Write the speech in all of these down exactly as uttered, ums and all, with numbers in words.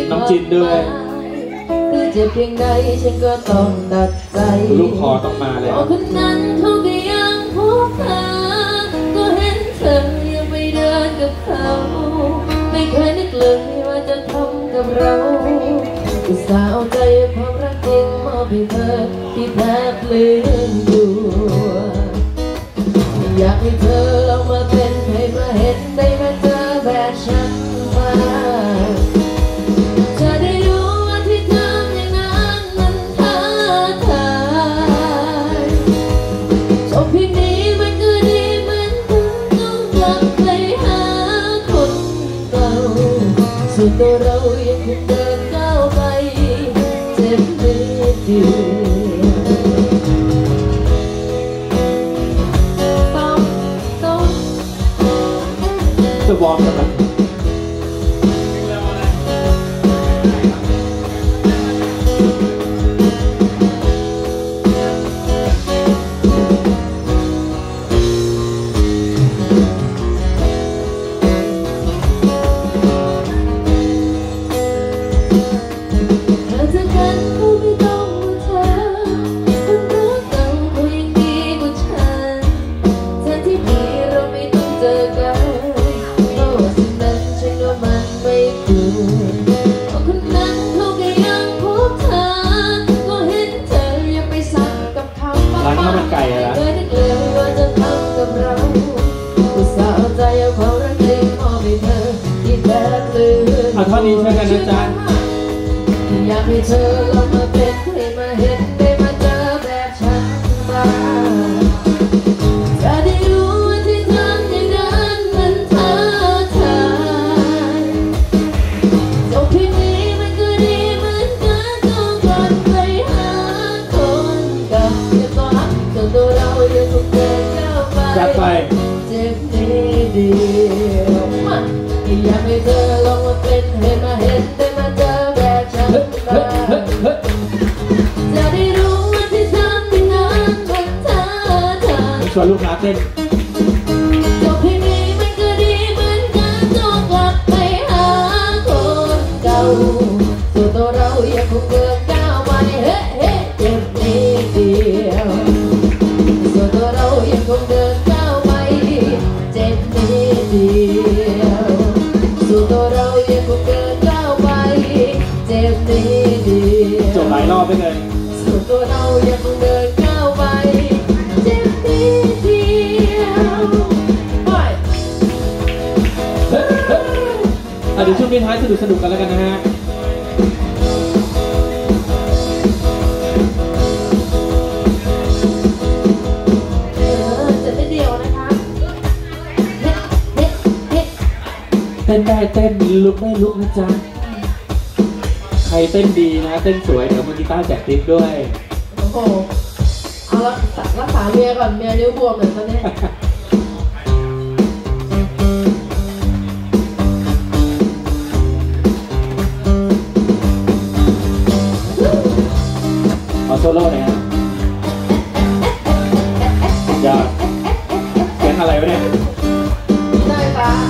น้องจินด้วยคือเจ็บเพียงใดฉันก็ต้องตัดใจลูกคอต้องมาแล้วคนนั้นเขาก็ยังพบเธอก็เห็นเธอยังไม่เดินกับเขาไม่เคยนึกเลยว่าจะทำกับเราอุตส่าห์เอาใจความรักจริงมอบให้เธอที่แทบลืมตัวอยากให้เธอลองมาเป็นให้มาเห็นได้มาเจอแบบฉันมาจะได้รู้ว่าที่ทำอย่างนั้นมันท้าทายจบเพียงนี้มันก็ดีเหมือนกันต้องกลับไปหาคนเก่าส่วนตัวเรายังคงเดินก้าวไปเจ็บนิดเดียวจะวอร์มกันไหมท่านี้ใช่กันนะจ๊ะอยากให้เธอลองมาเป็นให้มาเห็นได้มาเจอแบบฉันมาจะได้รู้ว่าที่ทำอย่างนั้นมันท้าทายจบเพียงนี้มันก็ดีเหมือนกันต้องกลับไปหาคนเก่าอย่าบอกจนตัวเรายังคงเดินก้าวไปเจ็บนิดเดียวอยากให้เธอลองมาเป็นให้มาเห็นได้มาเจอแบบฉันมาจะได้รู้ว่าที่ทำอย่างนั้นมันท้าทายชวนลูกค้าเต้นจบเพียงนี้มันก็ดีเหมือนกันต้องกลับไปหาคนเก่าส่วนตัวเรายังคงเดินก้าวไปเฮ้เฮ้เจ็บนิดเดียวส่วนตัวเรายังคงเดินก้าวไปเจ็บนิดเดียวส่วนตัวเรายังคงเดินก้าวไปเจ็บนิดเดียวจบหลายรอบไปเลยส่วนตัวเรายังคงเดินก้าวไปเจ็บนิดเดียวไปเดี๋ยวช่วงนี้ท้ายสนุกสนุกกันแล้วกันนะฮะเต้นได้เต้นลุกได้ลุกนะจ๊ะใครเต้นดีนะเต้นสวยเดี๋ยวมือกีตาร์แจกทิปด้วยโอ้โหเอาละรักษาเมียก่อนเมียนิ้วบวมเหมือนตอนนี้เอาโซโล่หน่อยฮะอย่าเสียงอะไรวะเนี่ยได้ปะ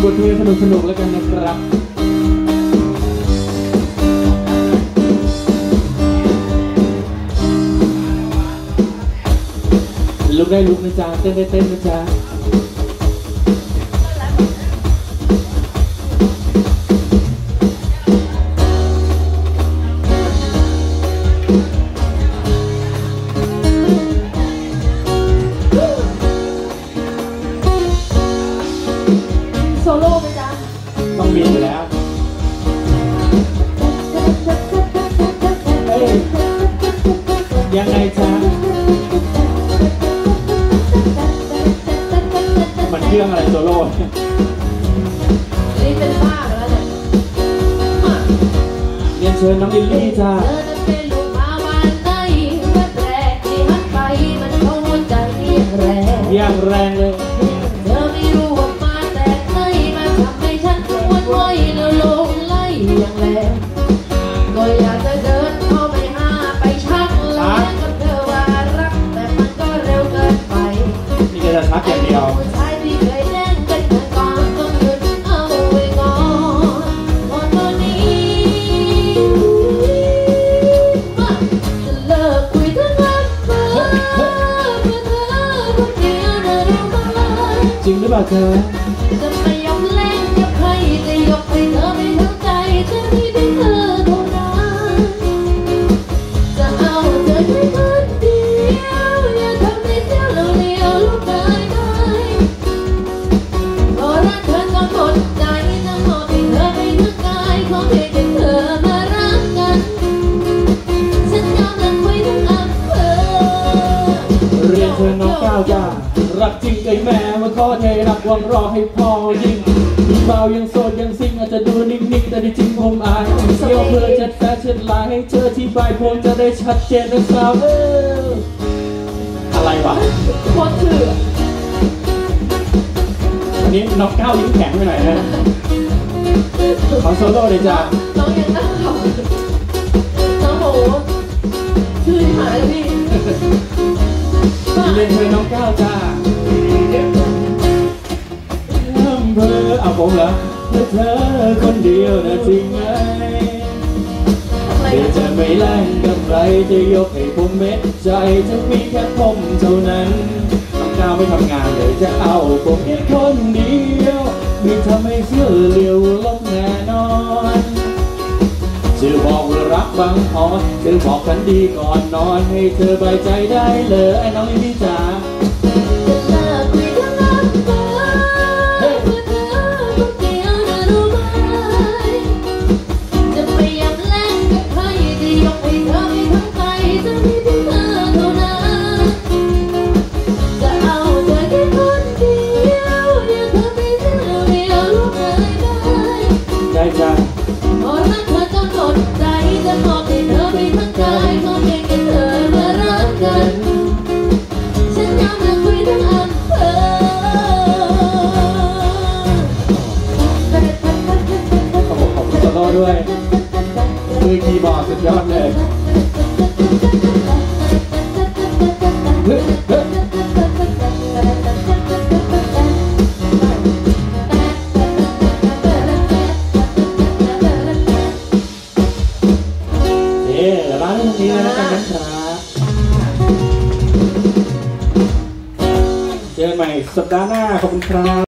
บทเพลงสนุกๆแล้วกันนะครับลุกได้ลุกนะจ๊ะเต้นได้เต้นนะจ๊ะโซโล่ไหมจ๊ะต้องมีอยู่แล้วเฮ้ยยังไงจ๊ะมันเครื่องอะไรโซโล่นี่เป็นบ้าแล้วเนี่ยเรียนเชิญน้องลิลลี่จ้าเธอจะเป็นลูกมาวันไหนเมื่อแรกที่หันไปมันเข้าหัวใจอย่างแรงอย่างแรงเลยเธอไม่รู้ว่ามาแต่ไหนมาทำให้ฉันปวดไว้แล้วลงไล่อย่างแรงก็อยากจะเดินเข้าไปหาไปชักแล้วกับเธอว่ารักแต่มันก็เร็วเกินไปนี่ก็จะชักอย่างเดียวจริงหรือเปล่าเธอจะไม่ยอมเล่นกับใครจะยกให้เธอไม่ทั้งใจจะมีเพียงเธอเท่านั้นจะเอาเธอแค่คนเดียวอย่าทำให้เสียเราเดียวลูกได้ไหมก็รักเธอต้องหมดใจจะมอบให้เธอไปทั้งกายขอเพียงแค่เธอมารักกันฉันยอมรับคุยทั้งอำเภอเรียนเชิญน้องก้าวจ้ารักจริงไอ้แม่มาขอเทรักหวังรอให้พ่อยิ่งเบายังโสดยังซิงอาจจะดูนิ่งๆแต่ที่จริงผมอายเที่ยวเพื่อจัดแฟชั่นไลน์ให้เธอที่ปลายผมจะได้ชัดเจนนะสาวเอออะไรวะโคตรเถื่อวันนี้น้องก้าวยิ้มแข็งไปหน่อยนะขอโซโล่เลยจ้าน้องยังนั่งเขาน้องโหชื่อหายเลยเล่นเธอน้องก้าวจ้าอำเภอเอาผมเหรอเพื่อเธอคนเดียวนะจริงไหมเธอจะไม่แล่งกับใครจะยกให้ผมเม็ดใจจะมีแค่ผมเท่านั้นน้องก้าวไม่ทำงานเลยจะเอาผมแค่คนเดียวไม่ทำให้เสื้อเลี้ยวลงแน่นอนจะบอกว่ารักบางอ่อนจะบอกกันดีก่อนนอนให้เธอใบใจได้เลยไอ้น้องลิลลี่จ๋าจะเลิกคุยทั้งน้ำตาเพื่อเธอคนเดียวนะรู้ไหมจะไม่ยอมเล่นกับใครจะยกให้เธอไปทั้งใจจะมีเพียงเธอเท่านั้นจะเอาเธอแค่คนเดียวอย่าเธอไปเสียเดียวลูกได้ไหมได้จ้าขอรักเธอจนหมดใจจะมอบให้เธอไปทั้งกายขอเพียงแค่เธอมารักกันฉันยอมรับคุยทั้งอำเภอขอบคุณโซโล่ด้วยมือคีย์บอร์ดสุดยอดเลยเฮ้ยเฮ้ยร้านนี้แล้วกันนะครับเจอกันใหม่สัปดาห์หน้าขอบคุณครับ